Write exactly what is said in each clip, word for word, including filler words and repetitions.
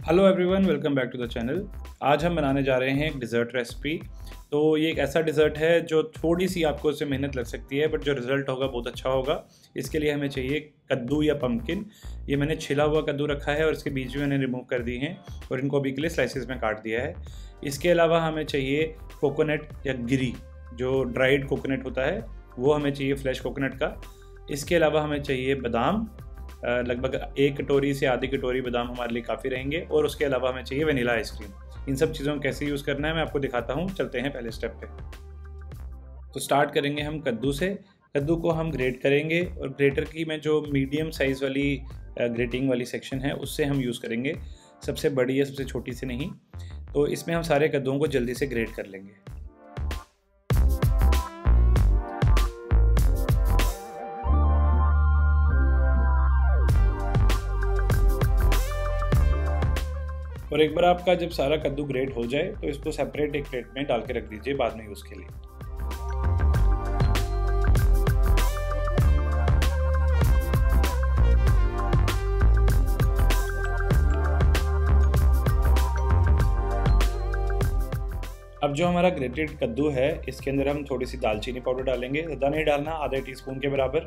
Hello everyone, welcome back to the channel. आज हम बनाने जा रहे हैं एक डिज़र्ट रेसिपी। तो ये एक ऐसा डिज़र्ट है जो थोड़ी सी आपको उससे मेहनत लग सकती है, बट जो रिज़ल्ट होगा बहुत अच्छा होगा। इसके लिए हमें चाहिए कद्दू या पम्पकिन। ये मैंने छिला हुआ कद्दू रखा है और इसके बीज भी मैंने रिमूव कर दिए हैं और इनको अभी के लिए स्लाइसेस में काट दिया है। इसके अलावा हमें चाहिए कोकोनट या गिरी, जो ड्राइड कोकोनट होता है वो हमें चाहिए, फ्रेश कोकोनट का। इसके अलावा हमें चाहिए बादाम, लगभग एक कटोरी से आधी कटोरी बादाम हमारे लिए काफ़ी रहेंगे। और उसके अलावा हमें चाहिए वनीला आइसक्रीम। इन सब चीज़ों को कैसे यूज़ करना है मैं आपको दिखाता हूँ। चलते हैं पहले स्टेप पे। तो स्टार्ट करेंगे हम कद्दू से। कद्दू को हम ग्रेट करेंगे और ग्रेटर की में जो मीडियम साइज़ वाली ग्रेटिंग वाली सेक्शन है उससे हम यूज़ करेंगे, सबसे बड़ी या सबसे छोटी से नहीं। तो इसमें हम सारे कद्दूओं को जल्दी से ग्रेट कर लेंगे। और एक बार आपका जब सारा कद्दू ग्रेट हो जाए तो इसको सेपरेट एक प्लेट में डाल के रख दीजिए बाद में यूज़ के लिए। अब जो हमारा ग्रेटेड कद्दू है इसके अंदर हम थोड़ी सी दालचीनी पाउडर डालेंगे। ज़्यादा नहीं डालना, आधे टी स्पून के बराबर।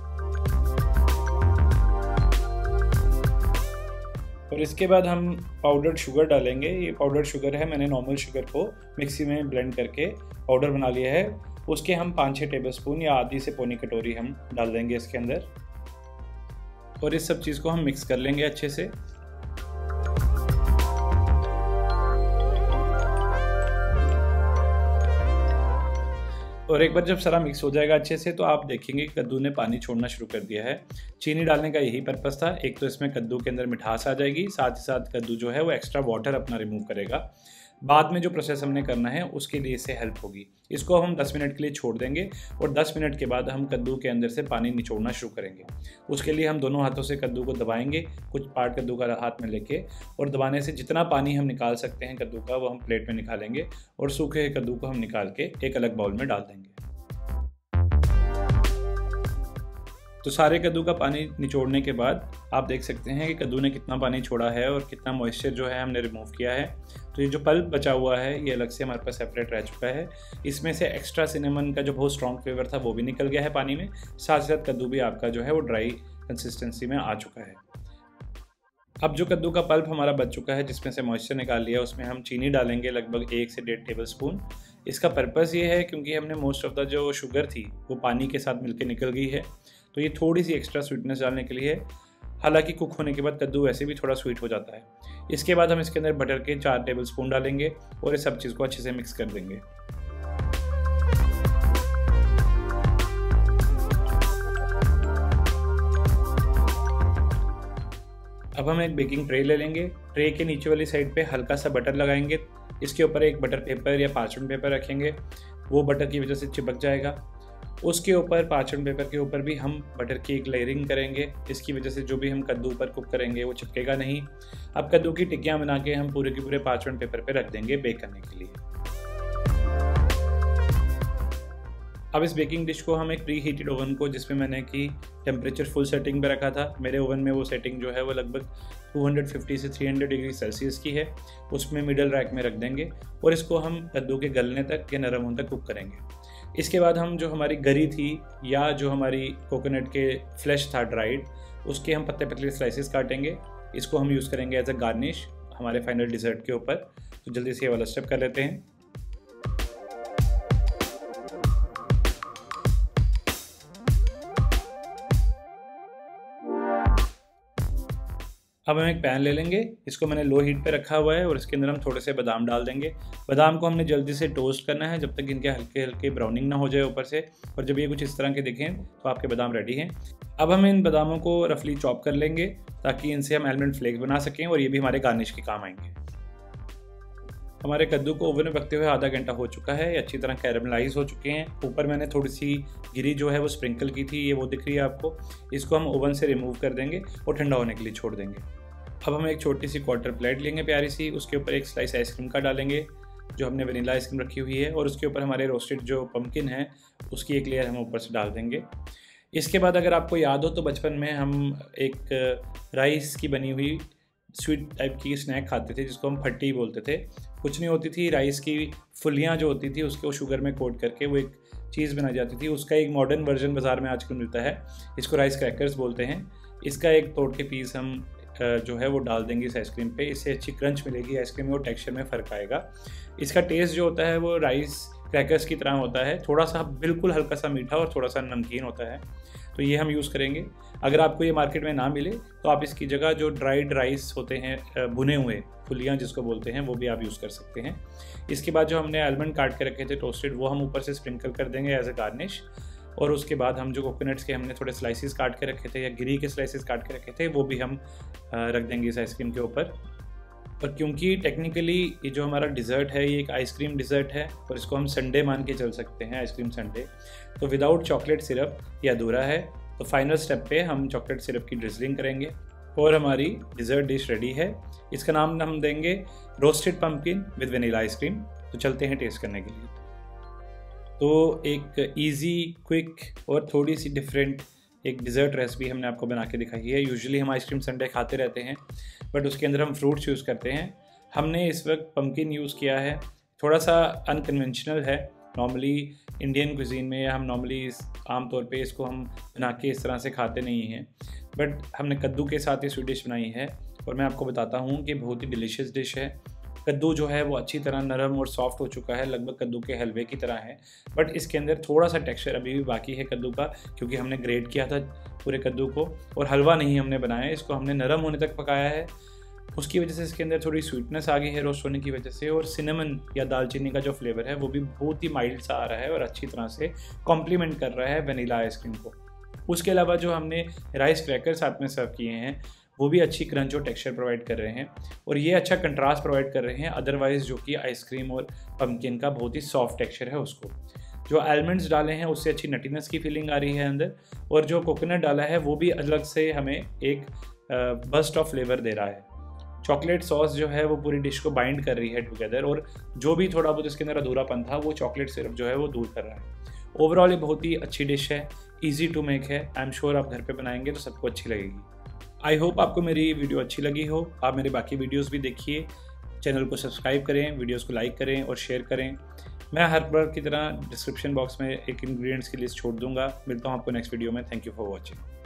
और इसके बाद हम पाउडर्ड शुगर डालेंगे। ये पाउडर्ड शुगर है, मैंने नॉर्मल शुगर को मिक्सी में ब्लेंड करके पाउडर बना लिया है। उसके हम पाँच छः टेबलस्पून या आधी से पौनी कटोरी हम डाल देंगे इसके अंदर। और इस सब चीज़ को हम मिक्स कर लेंगे अच्छे से। और एक बार जब सारा मिक्स हो जाएगा अच्छे से तो आप देखेंगे कि कद्दू ने पानी छोड़ना शुरू कर दिया है। चीनी डालने का यही पर्पस था, एक तो इसमें कद्दू के अंदर मिठास आ जाएगी, साथ ही साथ कद्दू जो है वो एक्स्ट्रा वाटर अपना रिमूव करेगा। बाद में जो प्रोसेस हमने करना है उसके लिए इससे हेल्प होगी। इसको हम दस मिनट के लिए छोड़ देंगे और दस मिनट के बाद हम कद्दू के अंदर से पानी निचोड़ना शुरू करेंगे। उसके लिए हम दोनों हाथों से कद्दू को दबाएंगे, कुछ पार्ट कद्दू का हाथ में लेके, और दबाने से जितना पानी हम निकाल सकते हैं कद्दू का वो हम प्लेट में निकालेंगे और सूखे कद्दू को हम निकाल के एक अलग बाउल में डाल देंगे। तो सारे कद्दू का पानी निचोड़ने के बाद आप देख सकते हैं कि कद्दू ने कितना पानी छोड़ा है और कितना मॉइस्चर जो है हमने रिमूव किया है। तो ये जो पल्प बचा हुआ है ये अलग से हमारे पास सेपरेट रह चुका है। इसमें से एक्स्ट्रा सिनेमन का जो बहुत स्ट्रॉन्ग फ्लेवर था वो भी निकल गया है पानी में। साथ साथ कद्दू भी आपका जो है वो ड्राई कंसिस्टेंसी में आ चुका है। अब जो कद्दू का पल्प हमारा बच चुका है, जिसमें से मॉइस्चर निकाल लिया, उसमें हम चीनी डालेंगे लगभग एक से डेढ़ टेबल स्पून। इसका पर्पस ये है क्योंकि हमने मोस्ट ऑफ द जो शुगर थी वो पानी के साथ मिलकर निकल गई है, तो ये थोड़ी सी एक्स्ट्रा स्वीटनेस डालने के लिए है। हालांकि कुक होने के बाद कद्दू वैसे भी थोड़ा स्वीट हो जाता है। इसके बाद हम इसके अंदर बटर के चार टेबल स्पून डालेंगे और इस सब चीज़ को अच्छे से मिक्स कर देंगे। अब हम एक बेकिंग ट्रे ले लेंगे। ट्रे के नीचे वाली साइड पे हल्का सा बटर लगाएंगे। इसके ऊपर एक बटर पेपर या पार्चमेंट पेपर रखेंगे, वो बटर की वजह से चिपक जाएगा। उसके ऊपर पार्चमेंट पेपर के ऊपर भी हम बटर की एक लेयरिंग करेंगे। इसकी वजह से जो भी हम कद्दू पर कुक करेंगे वो चिपकेगा नहीं। अब कद्दू की टिक्कियाँ बना के हम पूरे के पूरे पार्चमेंट पेपर पे रख देंगे बेक करने के लिए। अब इस बेकिंग डिश को हम एक प्री हीटेड ओवन को, जिसमें मैंने की टेम्परेचर फुल सेटिंग पे रखा था, मेरे ओवन में वो सेटिंग जो है वो लगभग दो सौ पचास से तीन सौ डिग्री सेल्सियस की है, उसमें मिडल रैक में रख देंगे और इसको हम कद्दू के गलने तक या नरम होने तक कुक करेंगे। इसके बाद हम जो हमारी गरी थी या जो हमारी कोकोनट के फ्लैश था ड्राइड, उसके हम पतले पतले स्लाइसेस काटेंगे। इसको हम यूज़ करेंगे एज अ गार्निश हमारे फाइनल डिज़र्ट के ऊपर। तो जल्दी से ये वाला स्टेप कर लेते हैं। अब हम एक पैन ले लेंगे, इसको मैंने लो हीट पे रखा हुआ है और इसके अंदर हम थोड़े से बादाम डाल देंगे। बादाम को हमने जल्दी से टोस्ट करना है जब तक इनके हल्के हल्के ब्राउनिंग ना हो जाए ऊपर से, और जब ये कुछ इस तरह के दिखें तो आपके बादाम रेडी हैं। अब हम इन बादामों को रफली चॉप कर लेंगे ताकि इनसे हम आलमंड फ्लेक्स बना सकें और ये भी हमारे गार्निश के काम आएंगे। हमारे कद्दू को ओवन में पकते हुए आधा घंटा हो चुका है, अच्छी तरह कैरमलाइज हो चुके हैं। ऊपर मैंने थोड़ी सी गिरी जो है वो स्प्रिंकल की थी, ये वो दिख रही है आपको। इसको हम ओवन से रिमूव कर देंगे और ठंडा होने के लिए छोड़ देंगे। अब हम एक छोटी सी क्वार्टर प्लेट लेंगे प्यारी सी, उसके ऊपर एक स्लाइस आइसक्रीम का डालेंगे जो हमने वनीला आइसक्रीम रखी हुई है, और उसके ऊपर हमारे रोस्टेड जो पम्पकिन है उसकी एक लेयर हम ऊपर से डाल देंगे। इसके बाद अगर आपको याद हो तो बचपन में हम एक राइस की बनी हुई स्वीट टाइप की स्नैक खाते थे जिसको हम फट्टी बोलते थे। कुछ नहीं होती थी, राइस की फुलियाँ जो होती थी उसको शुगर में कोट करके वो एक चीज़ बनाई जाती थी। उसका एक मॉडर्न वर्जन बाज़ार में आजकल मिलता है, इसको राइस क्रैकर्स बोलते हैं। इसका एक तोड़ के पीस हम जो है वो डाल देंगे इस आइसक्रीम पे, इससे अच्छी क्रंच मिलेगी आइसक्रीम में और टेक्सचर में फ़र्क आएगा। इसका टेस्ट जो होता है वो राइस क्रैकर्स की तरह होता है, थोड़ा सा बिल्कुल हल्का सा मीठा और थोड़ा सा नमकीन होता है, तो ये हम यूज़ करेंगे। अगर आपको ये मार्केट में ना मिले तो आप इसकी जगह जो ड्राइड राइस होते हैं, भुने हुए फुलियाँ जिसको बोलते हैं, वो भी आप यूज़ कर सकते हैं। इसके बाद जो हमने आलमंड काट के रखे थे टोस्टेड, वो हम ऊपर से स्प्रिंकल कर देंगे एज ए गार्निश। और उसके बाद हम जो कोकोनट्स के हमने थोड़े स्लाइसिस काट के रखे थे या गिरी के स्लाइसिस काट के रखे थे, वो भी हम रख देंगे इस आइसक्रीम के ऊपर। और क्योंकि टेक्निकली ये जो हमारा डिज़र्ट है ये एक आइसक्रीम डिज़र्ट है और इसको हम संडे मान के चल सकते हैं, आइसक्रीम संडे, तो विदाउट चॉकलेट सिरप ये अधूरा है। तो फाइनल स्टेप पे हम चॉकलेट सिरप की ड्रिजलिंग करेंगे और हमारी डिज़र्ट डिश रेडी है। इसका नाम हम देंगे roasted pumpkin with vanilla ice cream. तो चलते हैं टेस्ट करने के लिए। तो एक इजी, क्विक और थोड़ी सी डिफरेंट एक डिज़र्ट रेसिपी हमने आपको बना के दिखाई है। यूजुअली हम आइसक्रीम संडे खाते रहते हैं बट उसके अंदर हम फ्रूट्स यूज़ करते हैं। हमने इस वक्त पम्पकिन यूज़ किया है, थोड़ा सा अनकन्वेंशनल है। नॉर्मली इंडियन कुजीन में हम नॉर्मली आम तौर पे इसको हम बना के इस तरह से खाते नहीं हैं, बट हमने कद्दू के साथ ये स्वीट डिश बनाई है और मैं आपको बताता हूँ कि बहुत ही डिलीशियस डिश है। कद्दू जो है वो अच्छी तरह नरम और सॉफ्ट हो चुका है, लगभग कद्दू के हलवे की तरह है, बट इसके अंदर थोड़ा सा टेक्सचर अभी भी बाकी है कद्दू का, क्योंकि हमने ग्रेट किया था पूरे कद्दू को और हलवा नहीं हमने बनाया, इसको हमने नरम होने तक पकाया है। उसकी वजह से इसके अंदर थोड़ी स्वीटनेस आ गई है रोस्ट होने की वजह से, और सिनेमन या दालचीनी का जो फ्लेवर है वो भी बहुत ही माइल्ड सा आ रहा है और अच्छी तरह से कॉम्प्लीमेंट कर रहा है वनीला आइसक्रीम को। उसके अलावा जो हमने राइस क्रैकर साथ में सर्व किए हैं वो भी अच्छी क्रंच और टेक्सचर प्रोवाइड कर रहे हैं और ये अच्छा कंट्रास्ट प्रोवाइड कर रहे हैं अदरवाइज़ जो कि आइसक्रीम और पम्पकिन का बहुत ही सॉफ्ट टेक्सचर है उसको। जो आलमंड्स डाले हैं उससे अच्छी नटीनेस की फीलिंग आ रही है अंदर, और जो कोकोनट डाला है वो भी अलग से हमें एक बस्ट ऑफ फ्लेवर दे रहा है। चॉकलेट सॉस जो है वो पूरी डिश को बाइंड कर रही है टुगेदर, और जो भी थोड़ा बहुत इसके अंदर अधूरापन था वो चॉकलेट सिरप जो है वो दूर कर रहा है। ओवरऑल ये बहुत ही अच्छी डिश है, ईजी टू मेक है। आई एम श्योर आप घर पे बनाएंगे तो सबको अच्छी लगेगी। आई होप आपको मेरी वीडियो अच्छी लगी हो। आप मेरे बाकी वीडियोस भी देखिए, चैनल को सब्सक्राइब करें, वीडियोस को लाइक करें और शेयर करें। मैं हर बार की तरह डिस्क्रिप्शन बॉक्स में एक इंग्रेडिएंट्स की लिस्ट छोड़ दूंगा। मिलता हूँ आपको नेक्स्ट वीडियो में। Thank you for watching.